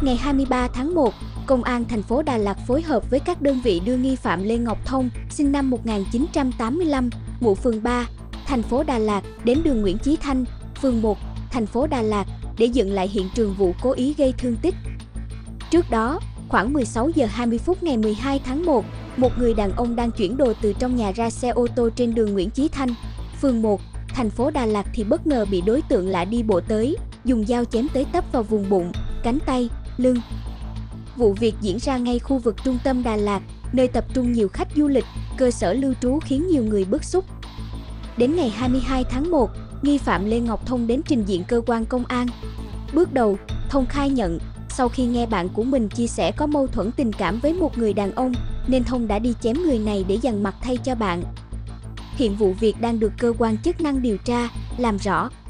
Ngày 23 tháng 1, Công an thành phố Đà Lạt phối hợp với các đơn vị đưa nghi phạm Lê Ngọc Thông, sinh năm 1985, ngụ phường 3, thành phố Đà Lạt, đến đường Nguyễn Chí Thanh, phường 1, thành phố Đà Lạt để dựng lại hiện trường vụ cố ý gây thương tích. Trước đó, khoảng 16 giờ 20 phút ngày 12 tháng 1, một người đàn ông đang chuyển đồ từ trong nhà ra xe ô tô trên đường Nguyễn Chí Thanh, phường 1, thành phố Đà Lạt thì bất ngờ bị đối tượng lạ đi bộ tới, dùng dao chém tới tấp vào vùng bụng, cánh tay, lưng. Vụ việc diễn ra ngay khu vực trung tâm Đà Lạt, nơi tập trung nhiều khách du lịch, cơ sở lưu trú khiến nhiều người bức xúc. Đến ngày 22 tháng 1, nghi phạm Lê Ngọc Thông đến trình diện cơ quan công an. Bước đầu, Thông khai nhận, sau khi nghe bạn của mình chia sẻ có mâu thuẫn tình cảm với một người đàn ông, nên Thông đã đi chém người này để dằn mặt thay cho bạn. Hiện vụ việc đang được cơ quan chức năng điều tra, làm rõ.